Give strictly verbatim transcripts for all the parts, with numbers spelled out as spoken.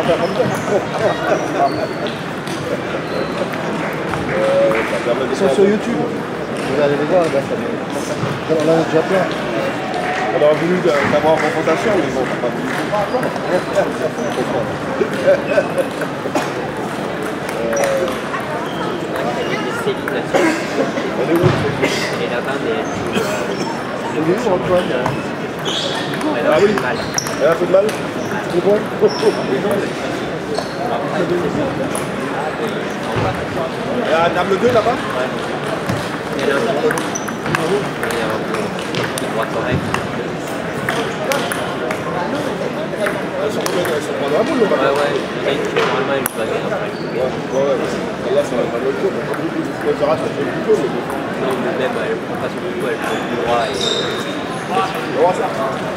faire comme ça. Ils sont sur YouTube. Vous allez les voir, les gars. On en a déjà plein. On aurait voulu d'avoir en confrontation, mais bon, pas voulu. Elle est où? Et là-bas, mais elle est où, Antoine? elle a un peu de mal. Elle a un peu de mal? C'est bon? Il y a la table deux là-bas? Ouais. Elle a un peu de droite oreille. Elles sont pas dans la boule, là? Ouais, ouais. Il y a une qui normalement une baguette. Ouais, ouais. Là, ça va pas le coup. Elle se rate, elle fait plus tôt. Non, mais même, elle prend pas son coup, elle prend le droit et... On va voir ça.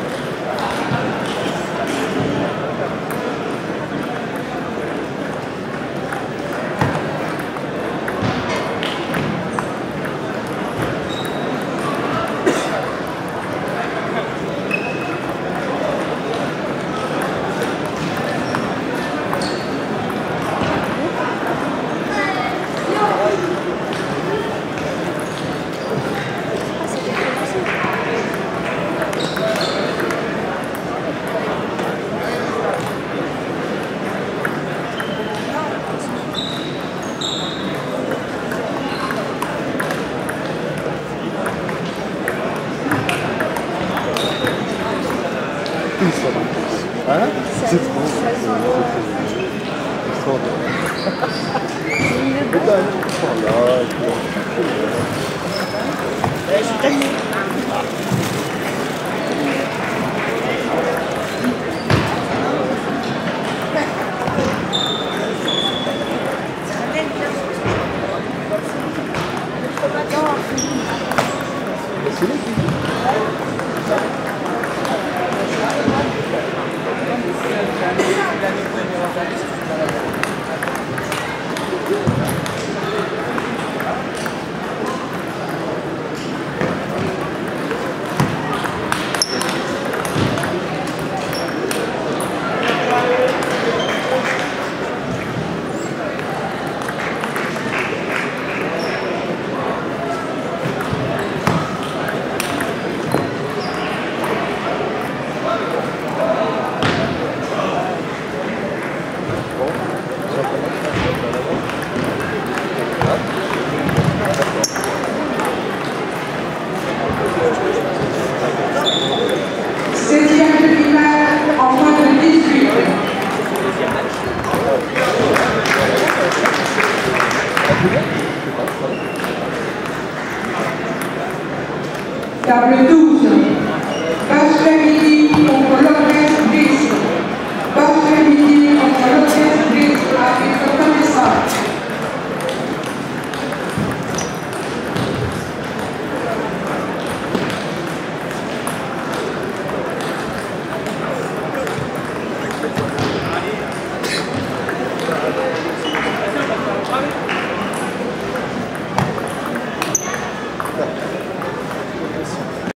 Hein? C'est trop. Table douze, Bachelard-Midi contre